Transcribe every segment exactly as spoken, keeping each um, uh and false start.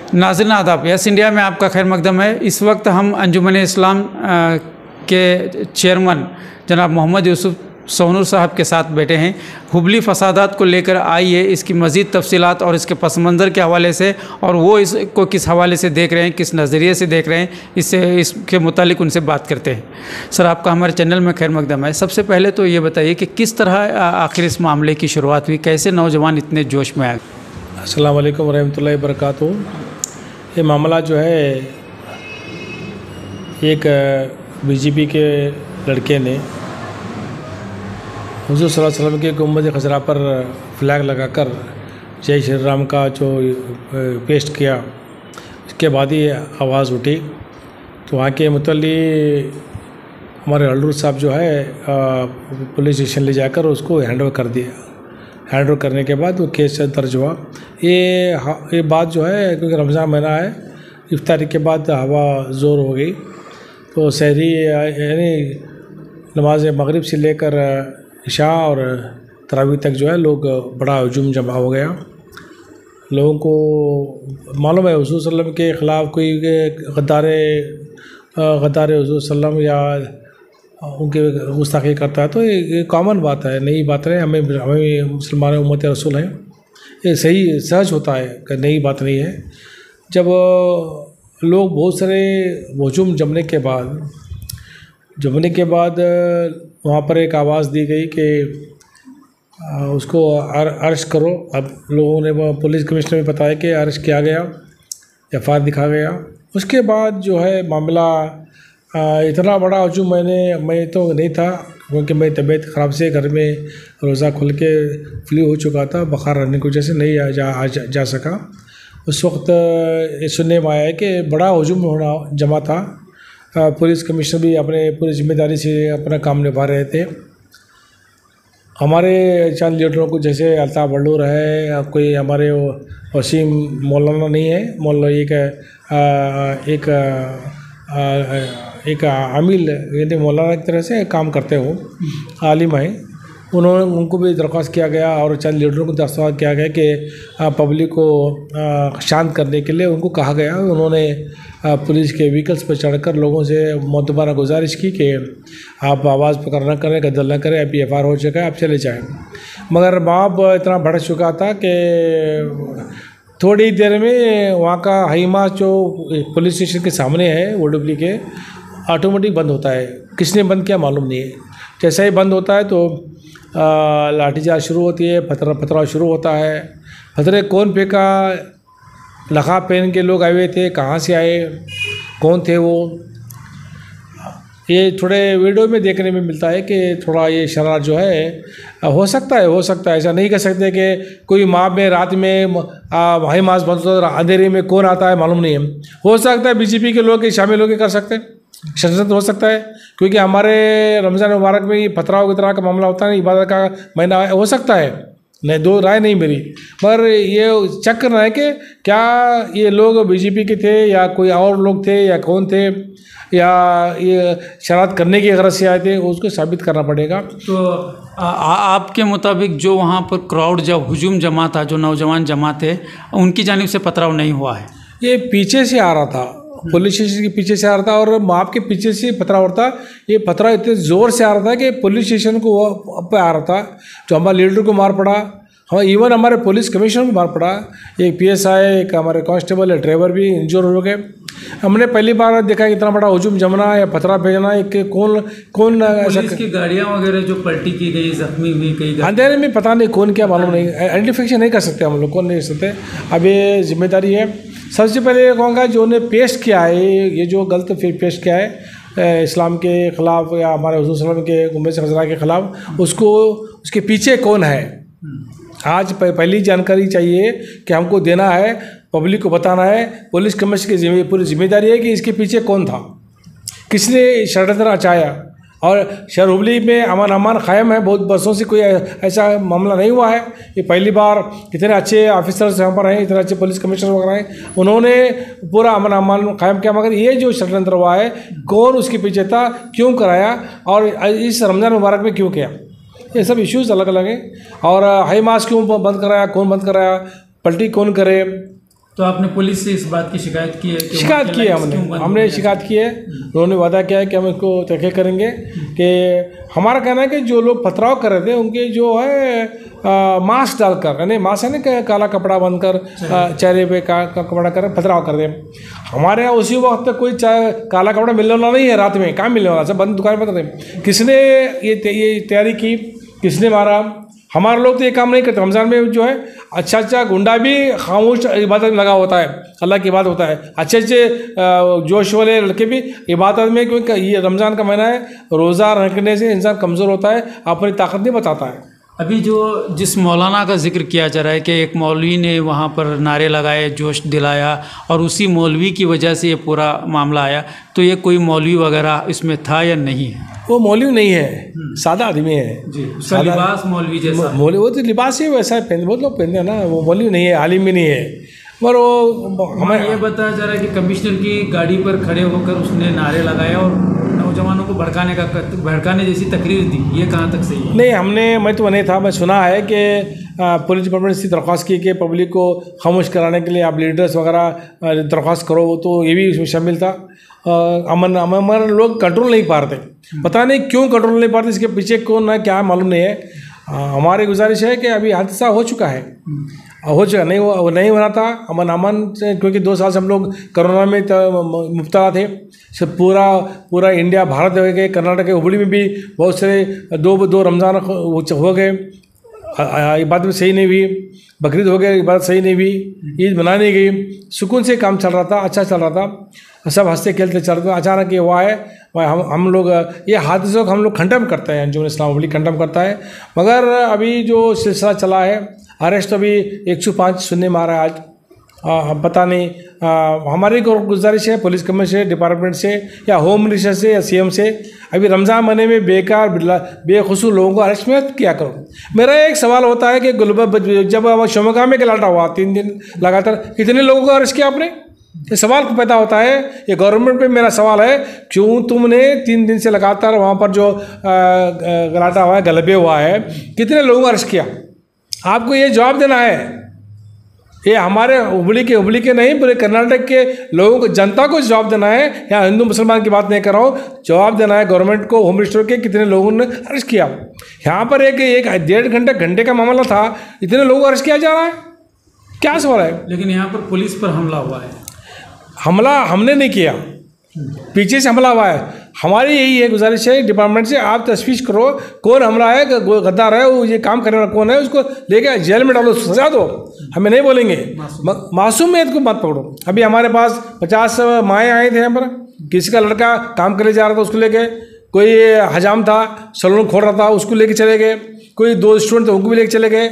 नाज़रीन आदाब, yes India में आपका खैर मकदम है। इस वक्त हम अंजुमन इस्लाम के चेयरमैन जनाब मोहम्मद यूसुफ सोहनूर साहब के साथ बैठे हैं। हुबली फसादात को लेकर आई है, इसकी मज़ीद तफसीलात और इसके पस मंज़र के हवाले से, और वो इसको किस हवाले से देख रहे हैं, किस नज़रिए से देख रहे हैं, इससे इसके मुतालिक उनसे बात करते हैं। सर, आपका हमारे चैनल में खैर मकदम है। सबसे पहले तो ये बताइए कि किस तरह आखिर इस मामले की शुरुआत हुई, कैसे नौजवान इतने जोश में आए? अस्सलाम वालेकुम रहमतुल्लाहि व बरकातुहू। ये मामला जो है, एक बीजेपी के लड़के ने हुज़ूर सल्लल्लाहु अलैहि वसल्लम के गुंबद खजरा पर फ्लैग लगाकर जय श्री राम का जो पेस्ट किया, उसके बाद ही आवाज़ उठी। तो वहाँ के मुतल्ली हमारे हल्लूर साहब जो है पुलिस स्टेशन ले जाकर उसको हैंड ओवर कर दिया। हैंड ओवर करने के बाद वो केस दर्ज हुआ। ये ये बात जो है, क्योंकि रमज़ान महीना है, इफ्तारी के बाद हवा ज़ोर हो गई, तो सहरी यानी नमाज मगरिब से लेकर इशा और तरावी तक जो है लोग बड़ा हजूम जमा हो गया। लोगों को मालूम है हुज़ूर सल्लल्लाहु अलैहि वसल्लम के ख़िलाफ़ कोई गद्दारे गद्दार हुज़ूर सल्लल्लाहु अलैहि वसल्लम या उनके गुस्ताखी करता है, तो ये कॉमन बात है, नई बात है। हमें हमें मुसलमान उम्मत रसूल हैं, ये सही सहज होता है, नई बात नहीं है। जब लोग बहुत सारे हजूम जमने के बाद जमने के बाद वहाँ पर एक आवाज़ दी गई कि उसको अरेस्ट करो। अब लोगों ने, पुलिस कमिश्नर ने बताया कि अरेस्ट किया गया, एफ आई आर दिखा गया। उसके बाद जो है मामला इतना बड़ा हजूम मैंने मैं तो नहीं था, क्योंकि मेरी तबीयत ख़राब से घर में रोज़ा खुल के फ्लू हो चुका था, बुखार रहने की वजह से नहीं आ जा, आ जा, जा सका। उस वक्त ये सुनने में आया है कि बड़ा हजूम होना जमा था। पुलिस कमिश्नर भी अपने पूरी जिम्मेदारी से अपना काम निभा रहे थे। हमारे चंद लीडरों को, जैसे अल्ताफ़ बल्लूर है, या कोई हमारे वसीम मौलाना नहीं है, मौलाना एक एक एक आमिल यानी मौलाना की तरह से काम करते हो, आलिम है, उन्होंने उनको भी दरख्वास्त किया गया और चंद लीडरों को दरख्वास्त किया गया कि पब्लिक को शांत करने के लिए उनको कहा गया। उन्होंने पुलिस के व्हीकल्स पर चढ़कर लोगों से मुतबाना गुजारिश की कि आप आवाज़ पकड़ न करें, गद्दल न करें, अभी एफ आई आर हो चुका है, आप चले जाएँ। मगर बाप इतना भड़क चुका था कि थोड़ी देर में वहाँ का हाईमा जो पुलिस स्टेशन के सामने है, वो डुबली के ऑटोमेटिक बंद होता है। किसने बंद किया मालूम नहीं है। जैसा ही बंद होता है तो लाठीचार्ज शुरू होती है, पथरा पथराव शुरू होता है। पथरे कौन फेंका, नकाब पहन के लोग आए हुए थे, कहाँ से आए, कौन थे वो, ये थोड़े वीडियो में देखने में मिलता है कि थोड़ा ये शरारत जो है हो सकता है हो सकता है ऐसा नहीं कह सकते कि कोई माँ में रात में भाई मास बंद होता है, अंधेरे में कौन आता है मालूम नहीं है। हो सकता है बीजेपी के लोग शामिल होकर कर सकते हैं, षड्यंत्र हो सकता है, क्योंकि हमारे रमज़ान मुबारक में ये पथराव की तरह का मामला होता है, इबादत का महीना हो सकता है, नहीं दो राय नहीं मेरी। पर ये चेक करना है कि क्या ये लोग बीजेपी के थे या कोई और लोग थे या कौन थे, या ये शरारत करने की गरज से आए थे, उसको साबित करना पड़ेगा। तो आ, आपके मुताबिक जो वहाँ पर क्राउड जब हुजूम जमा था, जो नौजवान जमा थे, उनकी जानिब से पथराव नहीं हुआ है? ये पीछे से आ रहा था, पुलिस स्टेशन के पीछे से आ रहा था और माप के पीछे से पथराव था। ये पथराव इतने ज़ोर से आ रहा था कि पुलिस स्टेशन को पे आ रहा था, जो हमारे लीडर को मार पड़ा, हाँ इवन हमारे पुलिस कमिश्नर को मार पड़ा। एक पी एस आई, एक हमारे कांस्टेबल, ड्राइवर भी इंजोर हो गए। हमने पहली बार देखा इतना बड़ा हजूम जमना या पथरा भेजना, एक कौन कौन ऐसा की गाड़ियाँ वगैरह जो पलटी की गई, जख्मी हुई कई, अंधेरे में पता नहीं कौन क्या मालूम नहीं, आइडेंटिफिकेशन नहीं कर सकते हम लोग, कौन नहीं कर सकते। अब ये जिम्मेदारी है। सबसे पहले ये कहूँगा जो ने पेश किया है, ये जो गलत फिर पेश किया है इस्लाम के ख़िलाफ़ या हमारे हुज़ूर सल्लल्लाहु अलैहि वसल्लम के गुंबद खजरा के ख़िलाफ़, उसको उसके पीछे कौन है आज पहली जानकारी चाहिए कि हमको देना है, पब्लिक को बताना है। पुलिस कमिश्नर की पूरी जिम्मेदारी है कि इसके पीछे कौन था, किसने षड्यंत्र रचाया। और शहर हुबली में अमन अमान कायम है, बहुत बरसों से कोई ऐसा मामला नहीं हुआ है। ये पहली बार इतने अच्छे ऑफिसर्स यहाँ पर हैं, इतने अच्छे पुलिस कमिश्नर वगैरह हैं, उन्होंने पूरा अमन अमान कायम किया। मगर ये जो षड्यंत्र हुआ है, कौन उसके पीछे था, क्यों कराया और इस रमज़ान मुबारक में क्यों किया, ये सब इश्यूज़ अलग अलग हैं। और हाई मास क्यों बंद कराया, कौन बंद कराया, पलटी कौन करे, तो आपने पुलिस से इस बात की शिकायत की है कि शिकायत की है हमने हमने शिकायत की है। उन्होंने वादा किया है कि हम इसको तहकीक करेंगे कि हमारा कहना है कि जो लोग पथराव कर रहे थे उनके जो है मास्क डालकर, यानी मास्क है ना, काला कपड़ा बांधकर चेहरे पे का, का कपड़ा कर पथराव कर दे। हमारे यहाँ उसी वक्त कोई काला कपड़ा मिलने वाला नहीं है, रात में कहाँ मिलने वाला, सब बंद दुकान बंद रहे। किसने ये ये तैयारी की, किसने मारा? हमारे लोग तो ये काम नहीं करते। रमज़ान में जो है अच्छा अच्छा गुंडा भी खामोश इबादत में लगा होता है, अल्लाह की इबादत होता है। अच्छे अच्छे जोश वाले लड़के भी इबादत में, क्योंकि ये रमज़ान का महीना है, रोज़ा रखने से इंसान कमज़ोर होता है, अपनी ताकत नहीं बताता है। अभी जो जिस मौलाना का जिक्र किया जा रहा है कि एक मौलवी ने वहाँ पर नारे लगाए, जोश दिलाया, और उसी मौलवी की वजह से ये पूरा मामला आया, तो ये कोई मौलवी वगैरह इसमें था या नहीं है? वो मौलवी नहीं है, सादा आदमी है जी। उसका लिबास मौलवी जैसा, मौलवी वो तो लिबास ही वैसा है, पहन बहुत लोग पहनते हैं ना। वो मौलवी नहीं है, आलिम भी नहीं है। पर वो हमें ये बताया जा रहा है कि कमिश्नर की गाड़ी पर खड़े होकर उसने नारे लगाए और नौजवानों को भड़काने का भड़काने जैसी तकरीर दी। ये कहाँ तक सही है? नहीं, हमने मैं तो नहीं था, मैं सुना है कि पुलिस डिपार्टमेंट से दरख्वास्त की कि पब्लिक को खामोश कराने के लिए आप लीडर्स वगैरह दरख्वास्त करो, तो ये भी इसमें शामिल था। अमन अमन लोग कंट्रोल नहीं पा रहे थे, पता नहीं क्यों कंट्रोल नहीं पा रहे, इसके पीछे कौन है क्या मालूम नहीं है। हमारी गुजारिश है कि अभी हादसा हो चुका है, हो चुका नहीं वो नहीं होना था अमन अमन से, क्योंकि दो साल से हम लोग कोरोना में मुब्तला थे। सब पूरा पूरा इंडिया भारत हो गए, कर्नाटक के हुबली में भी बहुत सारे दो दो रमज़ान हो गए, इबादत में सही नहीं हुई, बकरीद हो गया, इबादत सही नहीं हुई, ईद मनाने गई, सुकून से काम चल रहा था, अच्छा चल रहा था, सब हंसते खेलते चल रहे थे। अचानक ये हुआ है, हम हम लोग ये हादसों को हम लोग खंडन करते हैं, अंजुमन इस्लाम हुबली खंडन करता है। मगर अभी जो सिलसिला चला है, अरेस्ट अभी एक सौ पाँच सुनने में आ रहा है आज। आ, पता नहीं, आ, हमारी गुजारिश है पुलिस कमिश्नर से, डिपार्टमेंट से, या होम मिनिस्टर से, या सीएम से, अभी रमज़ान महीने में बेकार बेखुसूर लोगों को अरेस्ट मत किया करो। मेरा एक सवाल होता है कि गुलबर जब शिमोगा में गलाटा हुआ तीन दिन लगातार, कितने लोगों को अरेस्ट किया आपने? ये सवाल को पैदा होता है, ये गवर्नमेंट पे मेरा सवाल है, क्यों तुमने तीन दिन से लगातार वहाँ पर जो गलाटा हुआ है, गलबे हुआ है, कितने लोगों को अरेस्ट किया? आपको ये जवाब देना है। ये हमारे हुबली के हुबली के नहीं, पूरे कर्नाटक के लोगों को, जनता को जवाब देना है। यहाँ हिंदू मुसलमान की बात नहीं कर रहा हूँ, जवाब देना है गवर्नमेंट को, होम मिनिस्टर के, कितने लोगों ने अरेस्ट किया। यहाँ पर एक एक डेढ़ घंटे घंटे का मामला था, इतने लोगों को अरेस्ट किया जा रहा है, क्या सवाल है? लेकिन यहाँ पर पुलिस पर हमला हुआ है। हमला हमने नहीं किया, पीछे से हमला हुआ है। हमारी यही है गुजारिश है डिपार्टमेंट से, आप तशवीश करो कौन हमला है, गद्दार है, वो ये काम करने वाला कौन है, उसको लेके जेल में डालो, सजा दो। हमें नहीं बोलेंगे मासूमियत को मत पकड़ो। अभी हमारे पास पचास माएँ आए थे यहाँ पर, किसी का लड़का काम करने जा रहा था, उसको लेके, कोई हजाम था सलून खोल रहा था, उसको लेके चले गए, कोई दो स्टूडेंट थे उनको भी लेके चले गए।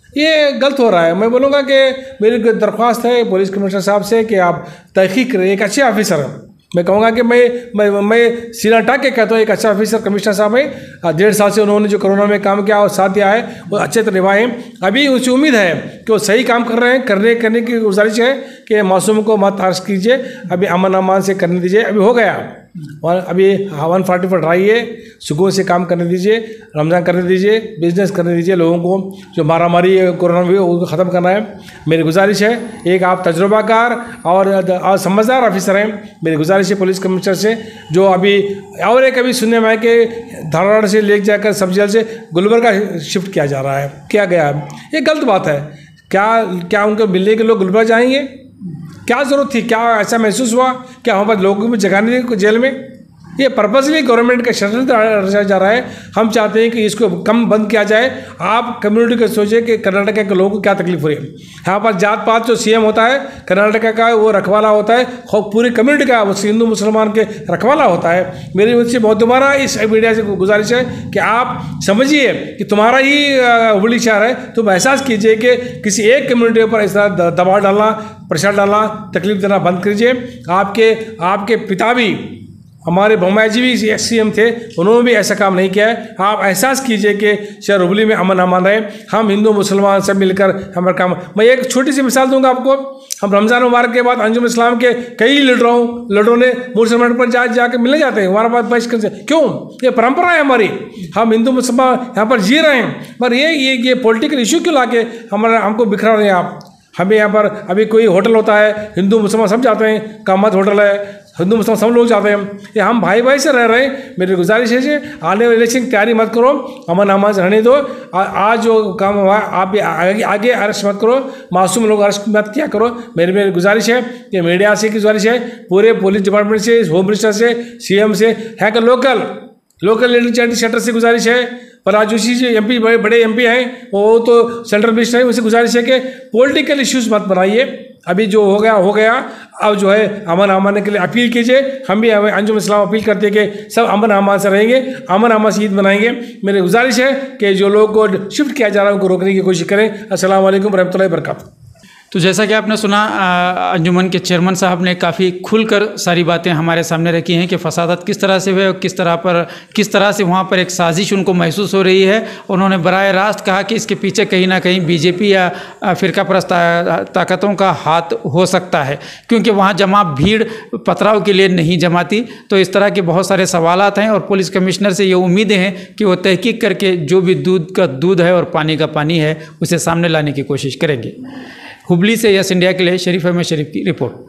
ये गलत हो रहा है। मैं बोलूँगा कि मेरी दरख्वास्त है पुलिस कमिश्नर साहब से कि आप तहकीक करें, एक अच्छे ऑफिसर हैं। मैं कहूँगा कि मैं मैं मैं सीना टाक के कहता हूँ, एक अच्छा ऑफिसर कमिश्नर साहब है, डेढ़ साल से उन्होंने जो कोरोना में काम किया और साथ दिया है, वो अच्छे तरह निभाए। अभी उनसे उम्मीद है कि वो सही काम कर रहे हैं, करने करने की गुजारिश है कि मासूम को मत अरेस्ट कीजिए, अभी अमन अमान से करने दीजिए। अभी हो गया, और अभी वन फोर्टी पर ड्राई है, सुकून से काम करने दीजिए, रमज़ान करने दीजिए, बिजनेस करने दीजिए। लोगों को जो मारा मारी कोरोना में उसको ख़त्म करना है। मेरी गुजारिश है, एक आप तजुर्बाकार और, और समझदार ऑफिसर हैं, मेरी गुजारिश है पुलिस कमिश्नर से, जो अभी और एक अभी सुनने में आया कि धारवाड़ से ले जाकर सब जेल से गुलबर्गा शिफ्ट किया जा रहा है, किया गया है। ये गलत बात है। क्या क्या उनको मिलने के लोग गुलबर्गा जाएंगे? क्या ज़रूरत थी? क्या ऐसा महसूस हुआ? क्या हमारे पास लोगों को जगह नहीं दी जेल में? ये पर्पसली गवर्नमेंट का षड्यंत्र रचा जा रहा है। हम चाहते हैं कि इसको कम बंद किया जाए। आप कम्युनिटी को सोचिए कि कर्नाटक के लोगों को क्या तकलीफ हो रही है। यहाँ पर जात पात जो सीएम होता है कर्नाटक का, वो रखवाला होता है, पूरी कम्युनिटी का, वो हिंदू मुसलमान के रखवाला होता है। मेरी उनसे बहुत दोबारा इस मीडिया से गुजारिश है कि आप समझिए कि तुम्हारा ही हुबली शहर है, तुम एहसास कीजिए कि किसी एक कम्युनिटी पर इस तरह दबाव डालना, प्रेशर डालना, तकलीफ देना बंद कीजिए। आपके आपके पिता भी, हमारे भौमाई जी भी एक्स सी एम थे, उन्होंने भी ऐसा काम नहीं किया है। आप एहसास कीजिए कि शहर हुबली में अमन अमान रहे। हम हिंदू मुसलमान सब मिलकर हमारा काम। मैं एक छोटी सी मिसाल दूंगा आपको। हम रमज़ान मुबारक के बाद अंजुम इस्लाम के कई लीडरों लीडरों ने मुसलमान पर जा जाकर मिलने जाते हैं, हमारे पास बहिष्कृत से। क्यों? ये परंपरा है हमारी, हम हिंदू मुसलमान यहाँ पर जी रहे हैं। पर ये ये ये पॉलिटिकल इशू क्यों ला के हमारा हमको बिखरा रहे हैं आप? हमें यहाँ पर अभी कोई होटल होता है, हिंदू मुसलमान सब जाते हैं, कामत होटल है, हिंदू मुसलमान सब लोग जाते हैं, ये हम भाई भाई से रह रहे हैं। मेरी गुजारिश है जी, आने वाले इलेक्शन की तैयारी मत करो, अमन अमान से रहने दो। आ, आज जो काम हुआ आप आगे, आगे अरेस्ट मत करो, मासूम लोग अरेस्ट मत किया करो। मेरी मेरी गुजारिश है कि मीडिया से की गुजारिश है, पूरे पुलिस डिपार्टमेंट से, होम मिनिस्टर से, सीएम से, है कि लोकल लोकल लेजिस्लेटिव सेक्टर से गुजारिश है। प्रहलाद जोशी जी एम पी, बड़े बड़े एम पी हैं, वो तो सेंट्रल मिनिस्टर है, उनसे गुजारिश है कि पॉलिटिकल इश्यूज मत बनाइए। अभी जो हो गया हो गया, अब जो है अमन अमान के लिए अपील कीजिए। हम भी अंजुम इस्लाम अपील करते हैं कि सब अमन अमान से रहेंगे, अमन अमान से ईद मनाएंगे। मेरी गुजारिश है कि जो लोग को शिफ्ट किया जा रहा है उनको रोकने की कोशिश करें। अस्सलाम वालेकुम रहमतुल्लाहि व बरकातहू। तो जैसा कि आपने सुना, अंजुमन के चेयरमैन साहब ने काफ़ी खुलकर सारी बातें हमारे सामने रखी हैं कि फसादात किस तरह से हुए और किस तरह पर किस तरह से वहाँ पर एक साजिश उनको महसूस हो रही है। उन्होंने बराह रास्त कहा कि इसके पीछे कहीं ना कहीं बीजेपी या फ़िरका परस्त ताकतों का हाथ हो सकता है, क्योंकि वहाँ जमा भीड़ पथराव के लिए नहीं जमाती। तो इस तरह के बहुत सारे सवालात हैं और पुलिस कमिश्नर से ये उम्मीदें हैं कि वो तहकीक करके जो भी दूध का दूध है और पानी का पानी है उसे सामने लाने की कोशिश करेंगे। हुबली से यस इंडिया के लिए शरीफ अहमद शरीफ की रिपोर्ट।